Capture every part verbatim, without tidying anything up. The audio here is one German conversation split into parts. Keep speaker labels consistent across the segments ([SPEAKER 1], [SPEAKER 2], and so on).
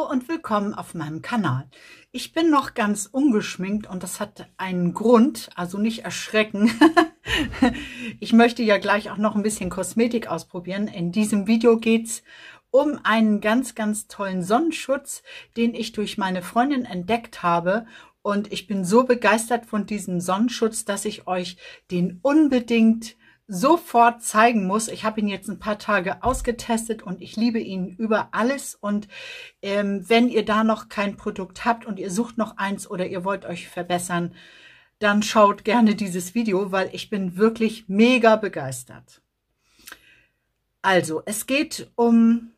[SPEAKER 1] Hallo und willkommen auf meinem Kanal. Ich bin noch ganz ungeschminkt und das hat einen Grund, also nicht erschrecken. Ich möchte ja gleich auch noch ein bisschen Kosmetik ausprobieren. In diesem Video geht es um einen ganz, ganz tollen Sonnenschutz, den ich durch meine Freundin entdeckt habe. Und ich bin so begeistert von diesem Sonnenschutz, dass ich euch den unbedingt sofort zeigen muss. Ich habe ihn jetzt ein paar Tage ausgetestet und ich liebe ihn über alles. Und ähm, wenn ihr da noch kein Produkt habt und ihr sucht noch eins oder ihr wollt euch verbessern, dann schaut gerne dieses Video, weil ich bin wirklich mega begeistert. Also, es geht um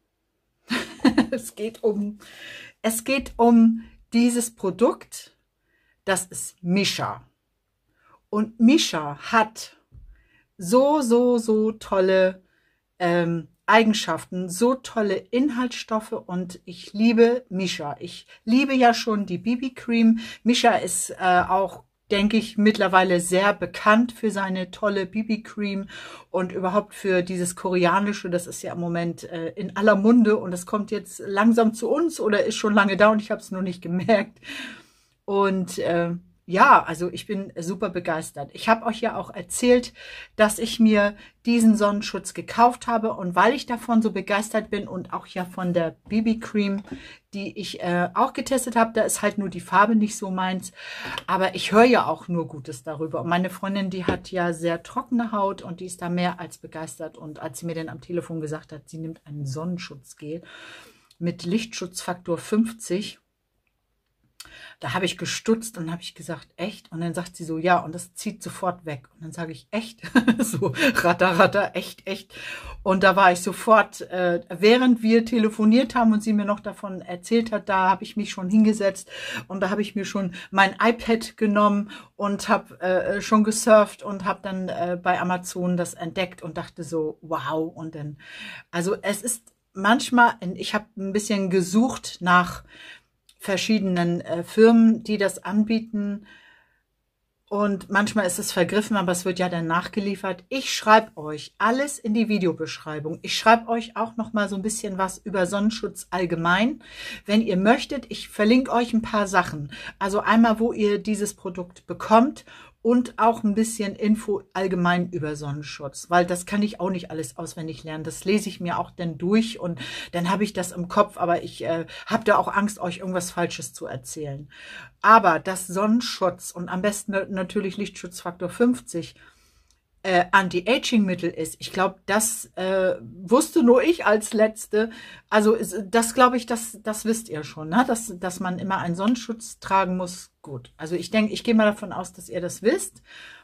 [SPEAKER 1] es geht um es geht um dieses Produkt. Das ist Missha. Und Missha hat so, so, so tolle ähm, Eigenschaften, so tolle Inhaltsstoffe und ich liebe Missha. Ich liebe ja schon die B B Cream. Missha ist äh, auch, denke ich, mittlerweile sehr bekannt für seine tolle B B Cream und überhaupt für dieses Koreanische. Das ist ja im Moment äh, in aller Munde und das kommt jetzt langsam zu uns oder ist schon lange da und ich habe es nur nicht gemerkt. Und äh, ja, also ich bin super begeistert. Ich habe euch ja auch erzählt, dass ich mir diesen Sonnenschutz gekauft habe. Und weil ich davon so begeistert bin und auch ja von der B B Cream, die ich äh, auch getestet habe, da ist halt nur die Farbe nicht so meins. Aber ich höre ja auch nur Gutes darüber. Und meine Freundin, die hat ja sehr trockene Haut und die ist da mehr als begeistert. Und als sie mir dann am Telefon gesagt hat, sie nimmt einen Sonnenschutzgel mit Lichtschutzfaktor fünfzig, da habe ich gestutzt und habe ich gesagt, echt? Und dann sagt sie so, ja, und das zieht sofort weg. Und dann sage ich, echt? So, ratter, ratter, echt, echt. Und da war ich sofort, äh, während wir telefoniert haben und sie mir noch davon erzählt hat, da habe ich mich schon hingesetzt und da habe ich mir schon mein iPad genommen und habe äh, schon gesurft und habe dann äh, bei Amazon das entdeckt und dachte so, wow. Und dann, also es ist manchmal, ich habe ein bisschen gesucht nach verschiedenen äh, Firmen, die das anbieten. Und manchmal ist es vergriffen, aber es wird ja dann nachgeliefert. Ich schreibe euch alles in die Videobeschreibung. Ich schreibe euch auch noch mal so ein bisschen was über Sonnenschutz allgemein. Wenn ihr möchtet, ich verlinke euch ein paar Sachen. Also einmal, wo ihr dieses Produkt bekommt und auch ein bisschen Info allgemein über Sonnenschutz, weil das kann ich auch nicht alles auswendig lernen. Das lese ich mir auch dann durch und dann habe ich das im Kopf, aber ich äh, habe da auch Angst, euch irgendwas Falsches zu erzählen. Aber dass Sonnenschutz und am besten natürlich Lichtschutzfaktor fünfzig äh, Anti-Aging-Mittel ist, ich glaube, das äh, wusste nur ich als Letzte. Also das glaube ich, das, das wisst ihr schon, ne? dass, dass man immer einen Sonnenschutz tragen muss. Gut, also ich denke, ich gehe mal davon aus, dass ihr das wisst,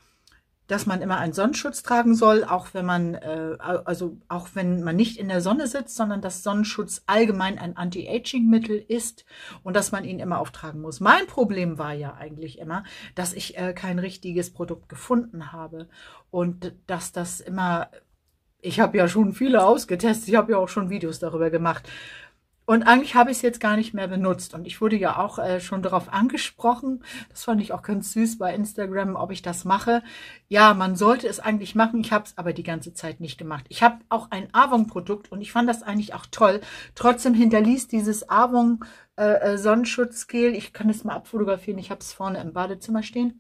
[SPEAKER 1] dass man immer einen Sonnenschutz tragen soll, auch wenn man, äh, also auch wenn man nicht in der Sonne sitzt, sondern dass Sonnenschutz allgemein ein Anti-Aging-Mittel ist und dass man ihn immer auftragen muss. Mein Problem war ja eigentlich immer, dass ich äh, kein richtiges Produkt gefunden habe und dass das immer, ich habe ja schon viele ausgetestet, ich habe ja auch schon Videos darüber gemacht. Und eigentlich habe ich es jetzt gar nicht mehr benutzt. Und ich wurde ja auch äh, schon darauf angesprochen, das fand ich auch ganz süß bei Instagram, ob ich das mache. Ja, man sollte es eigentlich machen, ich habe es aber die ganze Zeit nicht gemacht. Ich habe auch ein Avon-Produkt und ich fand das eigentlich auch toll. Trotzdem hinterließ dieses Avon äh, Sonnenschutzgel, ich kann es mal abfotografieren, ich habe es vorne im Badezimmer stehen.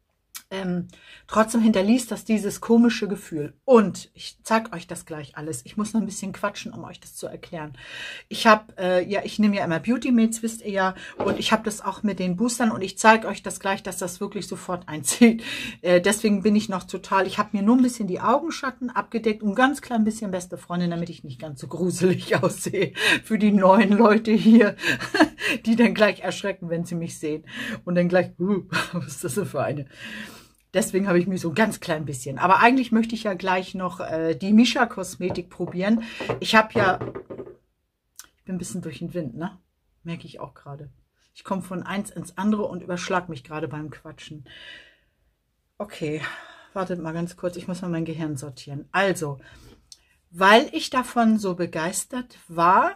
[SPEAKER 1] Ähm, trotzdem hinterließ das dieses komische Gefühl. Und ich zeige euch das gleich alles. Ich muss noch ein bisschen quatschen, um euch das zu erklären. Ich habe, äh, ja, ich nehme ja immer Beauty Mates, wisst ihr ja. Und ich habe das auch mit den Boostern. Und ich zeige euch das gleich, dass das wirklich sofort einzieht. Äh, deswegen bin ich noch total, ich habe mir nur ein bisschen die Augenschatten abgedeckt und ein ganz klein bisschen beste Freundin, damit ich nicht ganz so gruselig aussehe. Für die neuen Leute hier, die dann gleich erschrecken, wenn sie mich sehen. Und dann gleich, uh, was ist das denn für eine? Deswegen habe ich mich so ein ganz klein bisschen. Aber eigentlich möchte ich ja gleich noch äh, die Missha Kosmetik probieren. Ich habe ja, ich bin ein bisschen durch den Wind, ne? Merke ich auch gerade. Ich komme von eins ins andere und überschlag mich gerade beim Quatschen. Okay, wartet mal ganz kurz. Ich muss mal mein Gehirn sortieren. Also, weil ich davon so begeistert war,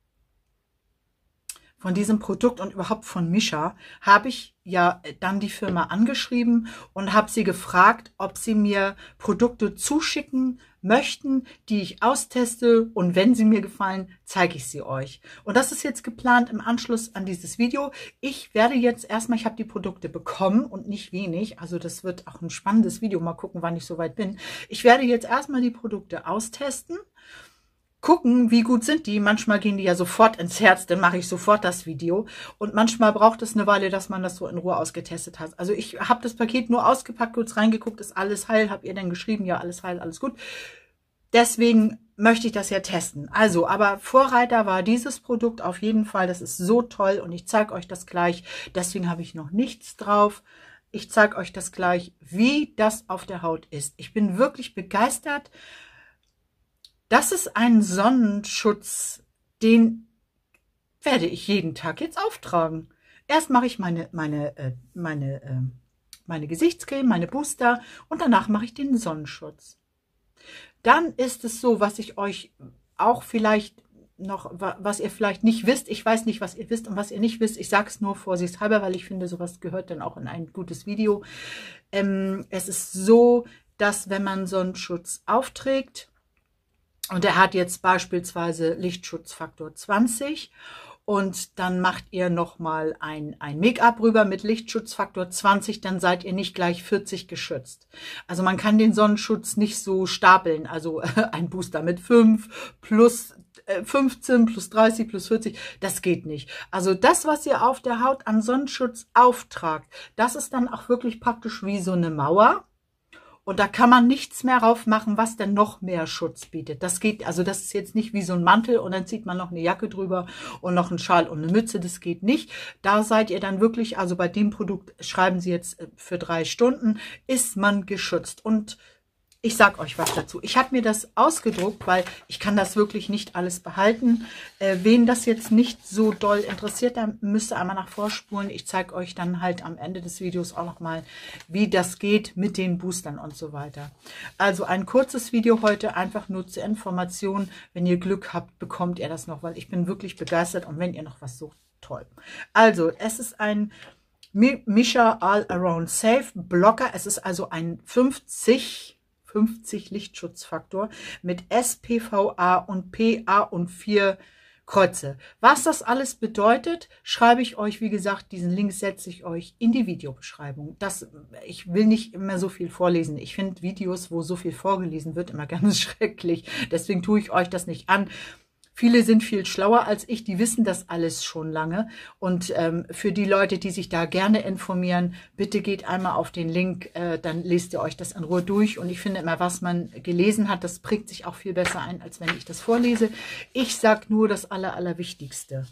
[SPEAKER 1] von diesem Produkt und überhaupt von Missha, habe ich ja dann die Firma angeschrieben und habe sie gefragt, ob sie mir Produkte zuschicken möchten, die ich austeste, und wenn sie mir gefallen, zeige ich sie euch. Und das ist jetzt geplant im Anschluss an dieses Video. Ich werde jetzt erstmal, ich habe die Produkte bekommen und nicht wenig, also das wird auch ein spannendes Video, mal gucken, wann ich soweit bin. Ich werde jetzt erstmal die Produkte austesten, gucken, wie gut sind die. Manchmal gehen die ja sofort ins Herz, dann mache ich sofort das Video. Und manchmal braucht es eine Weile, dass man das so in Ruhe ausgetestet hat. Also ich habe das Paket nur ausgepackt, kurz reingeguckt, ist alles heil. Habt ihr denn geschrieben? Ja, alles heil, alles gut. Deswegen möchte ich das ja testen. Also, aber Vorreiter war dieses Produkt auf jeden Fall. Das ist so toll und ich zeige euch das gleich. Deswegen habe ich noch nichts drauf. Ich zeige euch das gleich, wie das auf der Haut ist. Ich bin wirklich begeistert. Das ist ein Sonnenschutz, den werde ich jeden Tag jetzt auftragen. Erst mache ich meine, meine, äh, meine, äh, meine Gesichtscreme, meine Booster und danach mache ich den Sonnenschutz. Dann ist es so, was ich euch auch vielleicht noch, was ihr vielleicht nicht wisst. Ich weiß nicht, was ihr wisst und was ihr nicht wisst. Ich sage es nur vorsichtshalber, weil ich finde, sowas gehört dann auch in ein gutes Video. Ähm, es ist so, dass wenn man Sonnenschutz aufträgt, und er hat jetzt beispielsweise Lichtschutzfaktor zwanzig und dann macht ihr nochmal ein, ein Make-up rüber mit Lichtschutzfaktor zwanzig, dann seid ihr nicht gleich vierzig geschützt. Also man kann den Sonnenschutz nicht so stapeln, also ein Booster mit fünf plus fünfzehn plus dreißig plus vierzig, das geht nicht. Also das, was ihr auf der Haut an Sonnenschutz auftragt, das ist dann auch wirklich praktisch wie so eine Mauer. Und da kann man nichts mehr drauf machen, was denn noch mehr Schutz bietet. Das geht, also das ist jetzt nicht wie so ein Mantel und dann zieht man noch eine Jacke drüber und noch einen Schal und eine Mütze. Das geht nicht. Da seid ihr dann wirklich, also bei dem Produkt schreiben sie jetzt für drei Stunden, ist man geschützt. Und ich sag euch was dazu. Ich habe mir das ausgedruckt, weil ich kann das wirklich nicht alles behalten. Äh, wen das jetzt nicht so doll interessiert, dann müsst ihr einmal nach vorspulen. Ich zeige euch dann halt am Ende des Videos auch nochmal, wie das geht mit den Boostern und so weiter. Also ein kurzes Video heute, einfach nur zur Information. Wenn ihr Glück habt, bekommt ihr das noch, weil ich bin wirklich begeistert. Und wenn ihr noch was sucht, toll. Also es ist ein Missha All Around Safe Blocker. Es ist also ein fünfzig Lichtschutzfaktor mit S P V A und P A und vier Kreuze. Was das alles bedeutet, schreibe ich euch, wie gesagt, diesen Link setze ich euch in die Videobeschreibung. Das, ich will nicht immer so viel vorlesen. Ich finde Videos, wo so viel vorgelesen wird, immer ganz schrecklich. Deswegen tue ich euch das nicht an. Viele sind viel schlauer als ich, die wissen das alles schon lange. Und ähm, für die Leute, die sich da gerne informieren, bitte geht einmal auf den Link, äh, dann lest ihr euch das in Ruhe durch. Und ich finde immer, was man gelesen hat, das prägt sich auch viel besser ein, als wenn ich das vorlese. Ich sage nur das Aller, Allerwichtigste.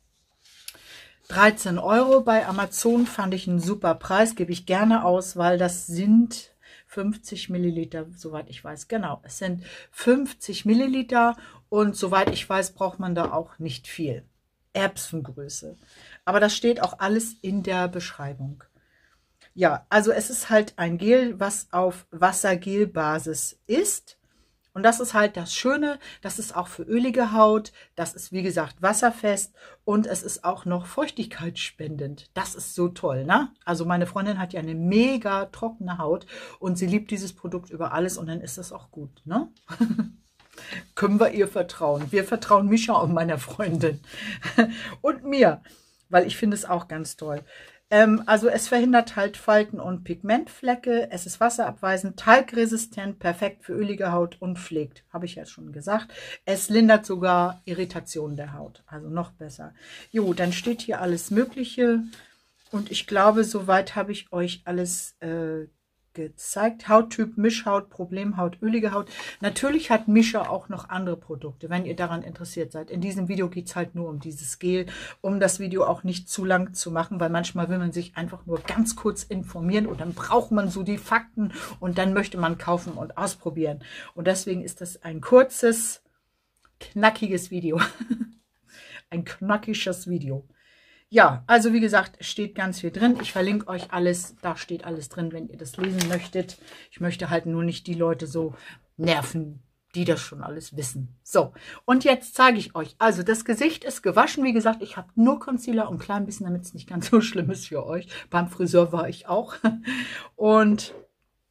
[SPEAKER 1] dreizehn Euro bei Amazon fand ich einen super Preis, gebe ich gerne aus, weil das sind fünfzig Milliliter, soweit ich weiß. Genau, es sind fünfzig Milliliter und soweit ich weiß, braucht man da auch nicht viel. Erbsengröße. Aber das steht auch alles in der Beschreibung. Ja, also es ist halt ein Gel, was auf Wassergelbasis ist. Und das ist halt das Schöne, das ist auch für ölige Haut, das ist wie gesagt wasserfest und es ist auch noch feuchtigkeitsspendend. Das ist so toll, ne? Also meine Freundin hat ja eine mega trockene Haut und sie liebt dieses Produkt über alles und dann ist das auch gut, ne? Können wir ihr vertrauen. Wir vertrauen Missha und meiner Freundin und mir, weil ich finde es auch ganz toll. Ähm, also es verhindert halt Falten und Pigmentflecke, es ist wasserabweisend, talgresistent, perfekt für ölige Haut und pflegt, habe ich ja schon gesagt. Es lindert sogar Irritationen der Haut, also noch besser. Jo, dann steht hier alles Mögliche und ich glaube, soweit habe ich euch alles äh, gezeigt. Hauttyp, Mischhaut, Problemhaut, ölige Haut. Natürlich hat Missha auch noch andere Produkte, wenn ihr daran interessiert seid. In diesem Video geht es halt nur um dieses Gel, um das Video auch nicht zu lang zu machen, weil manchmal will man sich einfach nur ganz kurz informieren und dann braucht man so die Fakten und dann möchte man kaufen und ausprobieren. Und deswegen ist das ein kurzes, knackiges Video. Ein knackiges Video. Ja, also wie gesagt, steht ganz viel drin. Ich verlinke euch alles. Da steht alles drin, wenn ihr das lesen möchtet. Ich möchte halt nur nicht die Leute so nerven, die das schon alles wissen. So, und jetzt zeige ich euch. Also das Gesicht ist gewaschen. Wie gesagt, ich habe nur Concealer und ein klein bisschen, damit es nicht ganz so schlimm ist für euch. Beim Friseur war ich auch. Und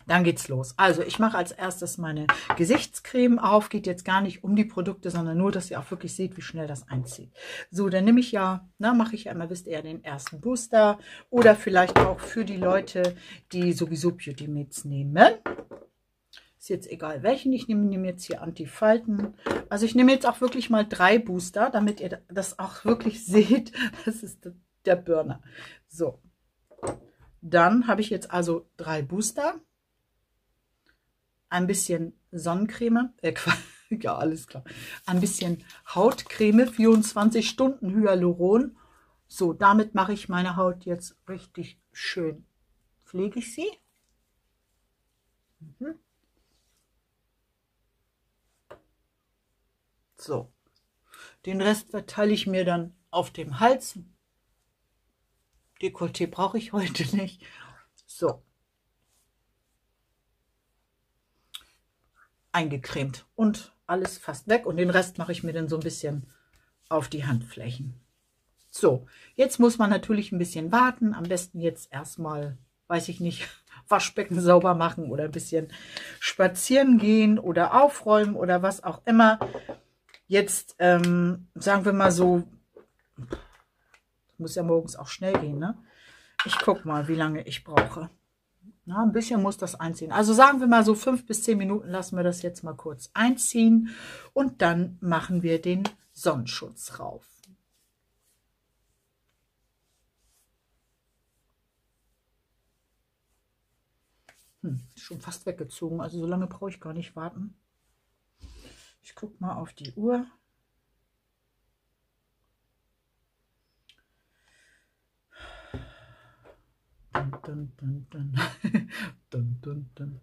[SPEAKER 1] Dann geht's los. Also ich mache als erstes meine Gesichtscreme auf. Geht jetzt gar nicht um die Produkte, sondern nur, dass ihr auch wirklich seht, wie schnell das einzieht. So, dann nehme ich ja, na, mache ich ja immer, wisst ihr ja, den ersten Booster. Oder vielleicht auch für die Leute, die sowieso Beauty Mates nehmen. Ist jetzt egal welchen. Ich nehme, nehme jetzt hier Anti-Falten. Also ich nehme jetzt auch wirklich mal drei Booster, damit ihr das auch wirklich seht. Das ist der Burner. So. Dann habe ich jetzt also drei Booster. Ein bisschen Sonnencreme, äh, ja, alles klar. Ein bisschen Hautcreme, vierundzwanzig Stunden Hyaluron. So, damit mache ich meine Haut jetzt richtig schön. Pflege ich sie. Mhm. So, den Rest verteile ich mir dann auf dem Hals. Dekolleté brauche ich heute nicht. So. Eingecremt und alles fast weg und den Rest mache ich mir dann so ein bisschen auf die Handflächen. So, jetzt muss man natürlich ein bisschen warten, am besten jetzt erstmal, weiß ich nicht, Waschbecken sauber machen oder ein bisschen spazieren gehen oder aufräumen oder was auch immer. Jetzt ähm, sagen wir mal so, muss ja morgens auch schnell gehen, ne? Ich gucke mal, wie lange ich brauche. Na, ein bisschen muss das einziehen. Also sagen wir mal so fünf bis zehn Minuten lassen wir das jetzt mal kurz einziehen. Und dann machen wir den Sonnenschutz rauf. Hm, schon fast weggezogen. Also so lange brauche ich gar nicht warten. Ich gucke mal auf die Uhr. Dun, dun, dun, dun. Dun, dun, dun.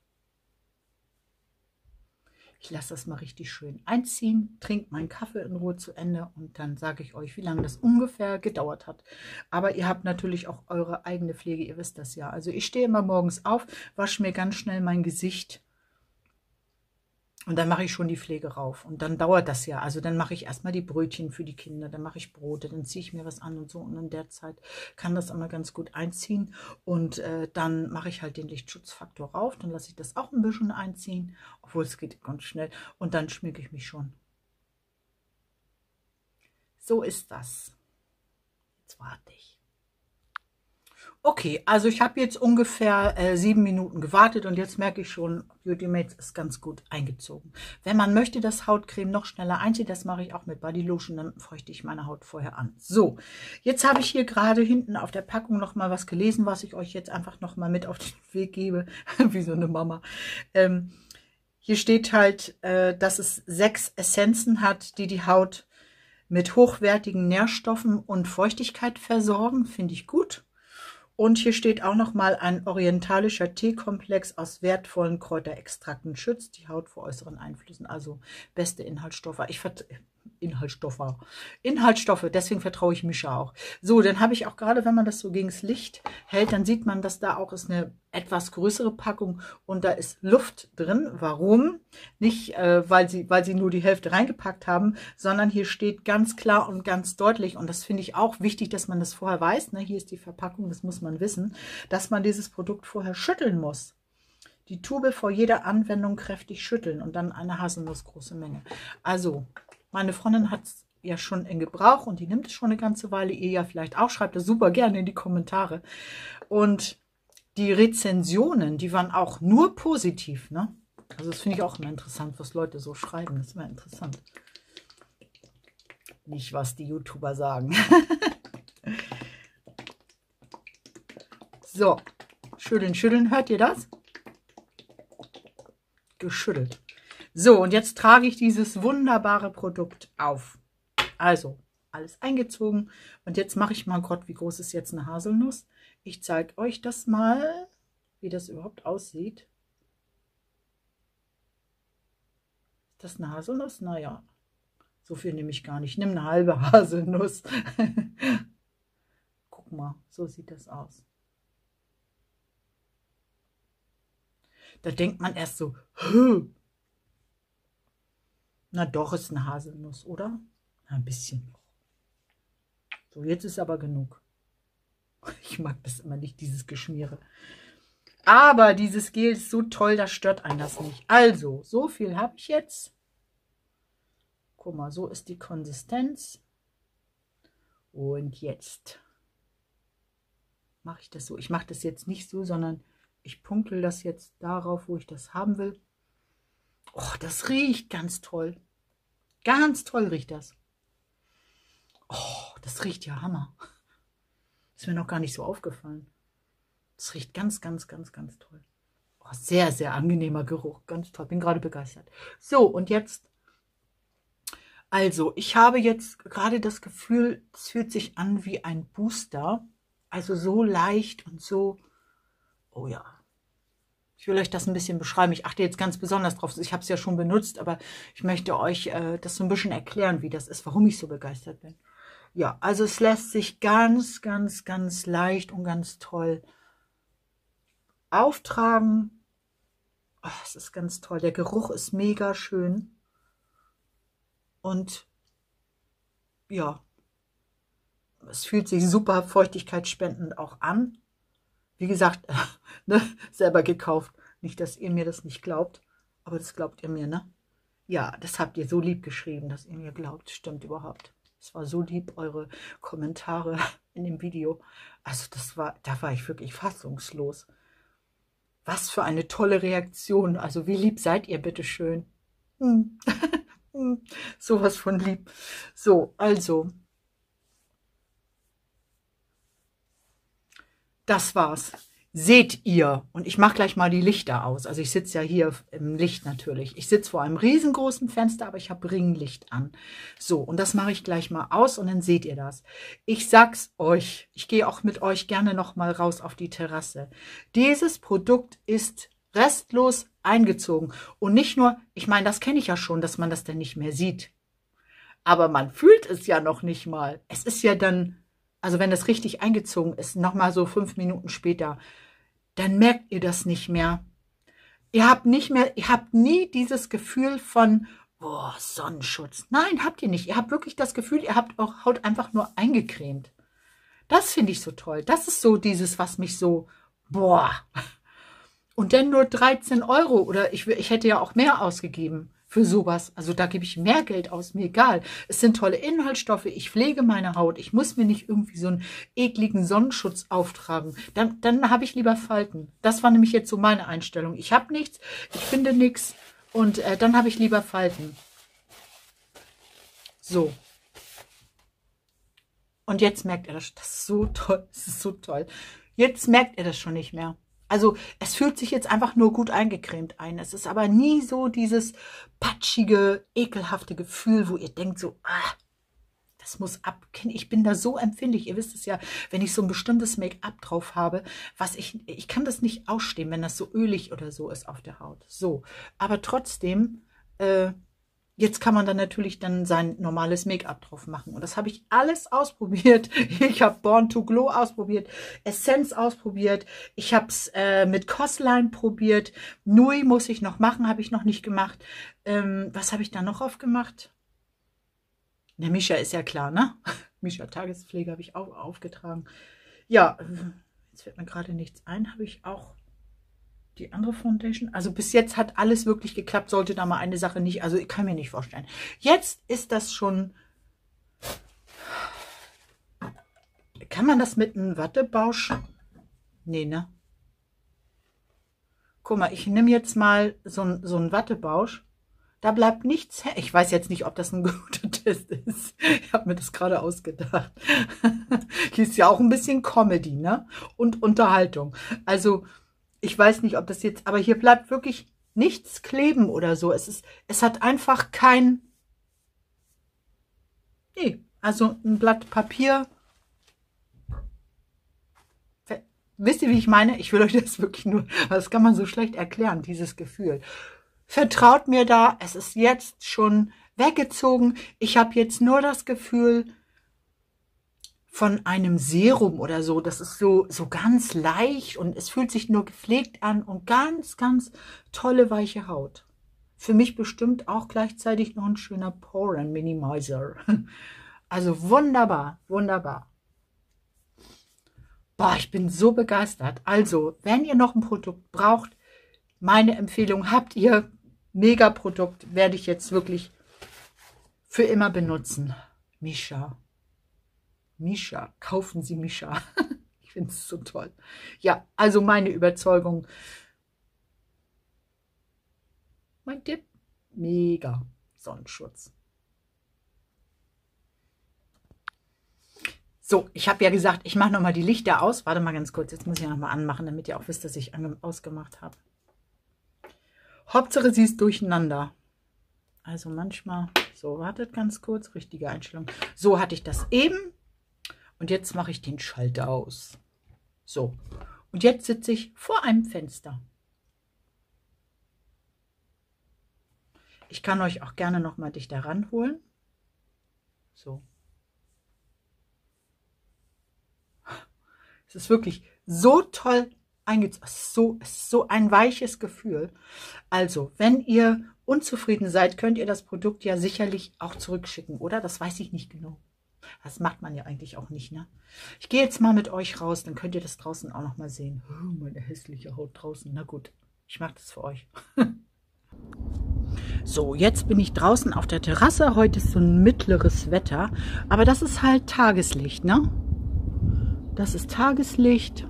[SPEAKER 1] Ich lasse das mal richtig schön einziehen, trinke meinen Kaffee in Ruhe zu Ende und dann sage ich euch, wie lange das ungefähr gedauert hat. Aber ihr habt natürlich auch eure eigene Pflege, ihr wisst das ja. Also ich stehe immer morgens auf, wasche mir ganz schnell mein Gesicht. Und dann mache ich schon die Pflege rauf. Und dann dauert das ja. Also dann mache ich erstmal die Brötchen für die Kinder. Dann mache ich Brote. Dann ziehe ich mir was an und so. Und in der Zeit kann das immer ganz gut einziehen. Und äh, dann mache ich halt den Lichtschutzfaktor rauf. Dann lasse ich das auch ein bisschen einziehen. Obwohl es geht ganz schnell. Und dann schminke ich mich schon. So ist das. Jetzt warte ich. Okay, also ich habe jetzt ungefähr äh, sieben Minuten gewartet und jetzt merke ich schon, Beauty Mates ist ganz gut eingezogen. Wenn man möchte, dass Hautcreme noch schneller einzieht, das mache ich auch mit Body Lotion, dann feuchte ich meine Haut vorher an. So, jetzt habe ich hier gerade hinten auf der Packung noch mal was gelesen, was ich euch jetzt einfach noch mal mit auf den Weg gebe, wie so eine Mama. Ähm, hier steht halt, äh, dass es sechs Essenzen hat, die die Haut mit hochwertigen Nährstoffen und Feuchtigkeit versorgen, finde ich gut. Und hier steht auch noch mal, ein orientalischer Teekomplex aus wertvollen Kräuterextrakten schützt die Haut vor äußeren Einflüssen. Also beste Inhaltsstoffe. Ich Inhaltsstoffe. Inhaltsstoffe, deswegen vertraue ich Mischa auch. So, dann habe ich auch gerade, wenn man das so gegen das Licht hält, dann sieht man, dass da auch ist eine etwas größere Packung und da ist Luft drin. Warum? Nicht, äh, weil sie, weil sie nur die Hälfte reingepackt haben, sondern hier steht ganz klar und ganz deutlich, und das finde ich auch wichtig, dass man das vorher weiß, ne? Hier ist die Verpackung, das muss man wissen, dass man dieses Produkt vorher schütteln muss. Die Tube vor jeder Anwendung kräftig schütteln und dann eine Haselnussgroße Menge. Also, meine Freundin hat es ja schon in Gebrauch und die nimmt es schon eine ganze Weile. Ihr ja vielleicht auch, schreibt das super gerne in die Kommentare. Und die Rezensionen, die waren auch nur positiv, ne? Also das finde ich auch immer interessant, was Leute so schreiben. Das ist immer interessant. Nicht, was die YouTuber sagen. So, schütteln, schütteln. Hört ihr das? Geschüttelt. So, und jetzt trage ich dieses wunderbare Produkt auf. Also, alles eingezogen. Und jetzt mache ich mal, Gott, wie groß ist jetzt eine Haselnuss? Ich zeige euch das mal, wie das überhaupt aussieht. Ist das eine Haselnuss? Naja, so viel nehme ich gar nicht. Ich nehme eine halbe Haselnuss. Guck mal, so sieht das aus. Da denkt man erst so, Hö. Na doch, ist eine Haselnuss, oder? Ein bisschen noch. So, jetzt ist aber genug. Ich mag das immer nicht, dieses Geschmiere. Aber dieses Gel ist so toll, das stört einen das nicht. Also, so viel habe ich jetzt. Guck mal, so ist die Konsistenz. Und jetzt mache ich das so. Ich mache das jetzt nicht so, sondern ich punktel das jetzt darauf, wo ich das haben will. Oh, das riecht ganz toll. Ganz toll riecht das. Oh, das riecht ja Hammer. Ist mir noch gar nicht so aufgefallen. Das riecht ganz, ganz, ganz, ganz toll. Oh, sehr, sehr angenehmer Geruch. Ganz toll. Bin gerade begeistert. So, und jetzt. Also, ich habe jetzt gerade das Gefühl, es fühlt sich an wie ein Booster. Also so leicht und so. Oh ja. Ich will euch das ein bisschen beschreiben. Ich achte jetzt ganz besonders drauf. Ich habe es ja schon benutzt, aber ich möchte euch äh, das so ein bisschen erklären, wie das ist, warum ich so begeistert bin. Ja, also es lässt sich ganz, ganz, ganz leicht und ganz toll auftragen. Oh, es ist ganz toll. Der Geruch ist mega schön. Und ja, es fühlt sich super feuchtigkeitsspendend auch an. Wie gesagt, ne, selber gekauft. Nicht, dass ihr mir das nicht glaubt, aber das glaubt ihr mir, ne? Ja, das habt ihr so lieb geschrieben, dass ihr mir glaubt. Stimmt überhaupt. Es war so lieb, eure Kommentare in dem Video. Also das war, da war ich wirklich fassungslos. Was für eine tolle Reaktion. Also wie lieb seid ihr, bitteschön. Hm. Sowas von lieb. So, also. Das war's. Seht ihr, und ich mache gleich mal die Lichter aus. Also ich sitze ja hier im Licht natürlich. Ich sitze vor einem riesengroßen Fenster, aber ich habe Ringlicht an. So, und das mache ich gleich mal aus und dann seht ihr das. Ich sag's euch, ich gehe auch mit euch gerne noch mal raus auf die Terrasse. Dieses Produkt ist restlos eingezogen. Und nicht nur, ich meine, das kenne ich ja schon, dass man das dann nicht mehr sieht. Aber man fühlt es ja noch nicht mal. Es ist ja dann... Also wenn das richtig eingezogen ist, nochmal so fünf Minuten später, dann merkt ihr das nicht mehr. Ihr habt nicht mehr, ihr habt nie dieses Gefühl von, boah, Sonnenschutz. Nein, habt ihr nicht. Ihr habt wirklich das Gefühl, ihr habt eure Haut einfach nur eingecremt. Das finde ich so toll. Das ist so dieses, was mich so, boah. Und dann nur dreizehn Euro oder ich, ich hätte ja auch mehr ausgegeben für sowas. Also da gebe ich mehr Geld aus, mir egal. Es sind tolle Inhaltsstoffe, ich pflege meine Haut. Ich muss mir nicht irgendwie so einen ekligen Sonnenschutz auftragen. Dann, dann habe ich lieber Falten. Das war nämlich jetzt so meine Einstellung. Ich habe nichts, ich finde nichts und äh, dann habe ich lieber Falten. So. Und jetzt merkt ihr das. Das ist so toll. Das ist so toll. Jetzt merkt ihr das schon nicht mehr. Also es fühlt sich jetzt einfach nur gut eingecremt ein. Es ist aber nie so dieses patschige, ekelhafte Gefühl, wo ihr denkt so, ah, das muss ab. Ich bin da so empfindlich. Ihr wisst es ja, wenn ich so ein bestimmtes Make-up drauf habe, was ich, ich kann das nicht ausstehen, wenn das so ölig oder so ist auf der Haut. So, aber trotzdem, äh, jetzt kann man dann natürlich dann sein normales Make-up drauf machen. Und das habe ich alles ausprobiert. Ich habe Born to Glow ausprobiert, Essence ausprobiert. Ich habe es äh, mit Cosline probiert. Nui muss ich noch machen, habe ich noch nicht gemacht. Ähm, was habe ich da noch aufgemacht? Der Mischa ist ja klar, ne? Mischa Tagespflege habe ich auch aufgetragen. Ja, jetzt fällt mir gerade nichts ein. Habe ich auch die andere Foundation. Also bis jetzt hat alles wirklich geklappt. Sollte da mal eine Sache nicht, also ich kann mir nicht vorstellen. Jetzt ist das schon, kann man das mit einem Wattebausch? Nee, ne? Guck mal, ich nehme jetzt mal so, ein, so einen Wattebausch. Da bleibt nichts her. Ich weiß jetzt nicht, ob das ein guter Test ist. Ich habe mir das gerade ausgedacht. Hier ist ja auch ein bisschen Comedy, ne? Und Unterhaltung. Also ich weiß nicht, ob das jetzt, aber hier bleibt wirklich nichts kleben oder so. Es ist, es hat einfach kein, nee, also ein Blatt Papier. Wisst ihr, wie ich meine? Ich will euch das wirklich nur, das kann man so schlecht erklären, dieses Gefühl. Vertraut mir da, es ist jetzt schon weggezogen. Ich habe jetzt nur das Gefühl von einem Serum oder so. Das ist so, so ganz leicht und es fühlt sich nur gepflegt an und ganz, ganz tolle weiche Haut. Für mich bestimmt auch gleichzeitig noch ein schöner Poren Minimizer. Also wunderbar, wunderbar. Boah, ich bin so begeistert. Also, wenn ihr noch ein Produkt braucht, meine Empfehlung habt ihr. Mega-Produkt werde ich jetzt wirklich für immer benutzen. Mischa. Mischa. Kaufen Sie Mischa. Ich finde es so toll. Ja, also meine Überzeugung. Mein Tipp. Mega Sonnenschutz. So, ich habe ja gesagt, ich mache nochmal die Lichter aus. Warte mal ganz kurz, jetzt muss ich nochmal anmachen, damit ihr auch wisst, dass ich ausgemacht habe. Hauptsache, sie ist durcheinander. Also manchmal, so, wartet ganz kurz, richtige Einstellung. So hatte ich das eben. Und jetzt mache ich den Schalter aus. So, und jetzt sitze ich vor einem Fenster. Ich kann euch auch gerne noch mal dichter ranholen. So. Es ist wirklich so toll eingezogen. So, so ein weiches Gefühl. Also, wenn ihr unzufrieden seid, könnt ihr das Produkt ja sicherlich auch zurückschicken, oder? Das weiß ich nicht genau. Das macht man ja eigentlich auch nicht, ne? Ich gehe jetzt mal mit euch raus, dann könnt ihr das draußen auch noch mal sehen. Oh, meine hässliche Haut draußen. Na gut, ich mache das für euch. So, jetzt bin ich draußen auf der Terrasse. Heute ist so ein mittleres Wetter, aber das ist halt Tageslicht, ne? Das ist Tageslicht.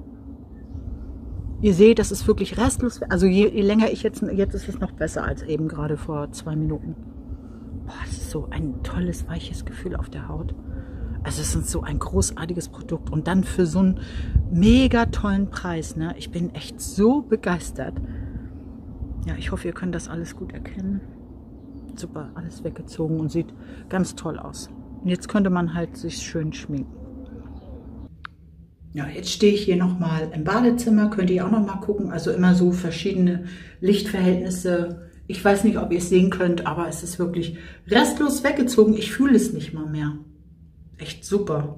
[SPEAKER 1] Ihr seht, das ist wirklich restlos. Also je, je länger ich jetzt, jetzt ist es noch besser als eben gerade vor zwei Minuten. Boah, das ist so ein tolles, weiches Gefühl auf der Haut. Also es ist so ein großartiges Produkt und dann für so einen mega tollen Preis, ne? Ich bin echt so begeistert. Ja, ich hoffe, ihr könnt das alles gut erkennen. Super, alles weggezogen und sieht ganz toll aus. Und jetzt könnte man halt sich schön schminken. Ja, jetzt stehe ich hier nochmal im Badezimmer, könnt ihr auch noch mal gucken. Also immer so verschiedene Lichtverhältnisse. Ich weiß nicht, ob ihr es sehen könnt, aber es ist wirklich restlos weggezogen. Ich fühle es nicht mal mehr. Echt super.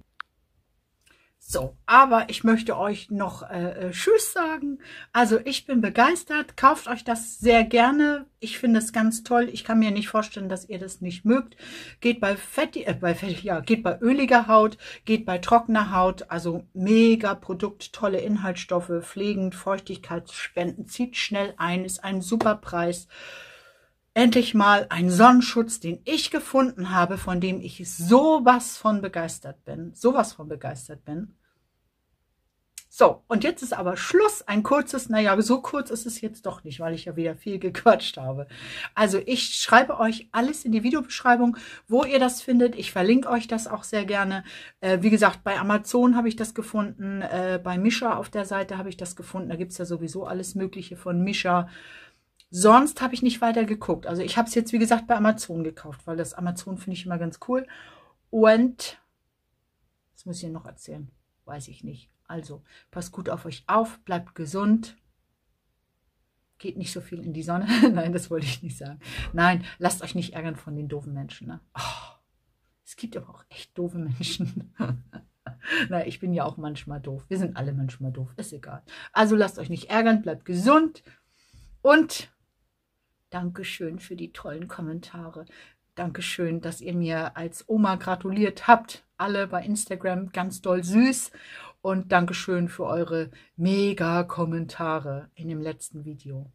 [SPEAKER 1] So, aber ich möchte euch noch äh, Tschüss sagen. Also ich bin begeistert. Kauft euch das sehr gerne. Ich finde es ganz toll. Ich kann mir nicht vorstellen, dass ihr das nicht mögt. Geht bei fettig, äh, bei fettig, ja, geht bei öliger Haut, geht bei trockener Haut. Also mega Produkt, tolle Inhaltsstoffe, pflegend, Feuchtigkeitsspenden, zieht schnell ein, ist ein super Preis. Endlich mal ein Sonnenschutz, den ich gefunden habe, von dem ich sowas von begeistert bin. Sowas von begeistert bin. So, und jetzt ist aber Schluss. Ein kurzes, naja, so kurz ist es jetzt doch nicht, weil ich ja wieder viel gequatscht habe. Also ich schreibe euch alles in die Videobeschreibung, wo ihr das findet. Ich verlinke euch das auch sehr gerne. Äh, wie gesagt, bei Amazon habe ich das gefunden. Äh, bei Mischa auf der Seite habe ich das gefunden. Da gibt es ja sowieso alles Mögliche von Mischa. Sonst habe ich nicht weiter geguckt. Also ich habe es jetzt, wie gesagt, bei Amazon gekauft, weil das Amazon finde ich immer ganz cool. Und, was muss ich noch erzählen? Weiß ich nicht. Also, passt gut auf euch auf, bleibt gesund. Geht nicht so viel in die Sonne. Nein, das wollte ich nicht sagen. Nein, lasst euch nicht ärgern von den doofen Menschen. Ne? Oh, es gibt aber auch echt doofe Menschen. Na, ich bin ja auch manchmal doof. Wir sind alle manchmal doof. Ist egal. Also lasst euch nicht ärgern, bleibt gesund. Und Dankeschön für die tollen Kommentare. Dankeschön, dass ihr mir als Oma gratuliert habt. Alle bei Instagram, ganz doll süß. Und Dankeschön für eure mega Kommentare in dem letzten Video.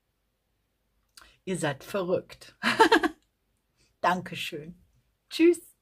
[SPEAKER 1] Ihr seid verrückt. Dankeschön. Tschüss.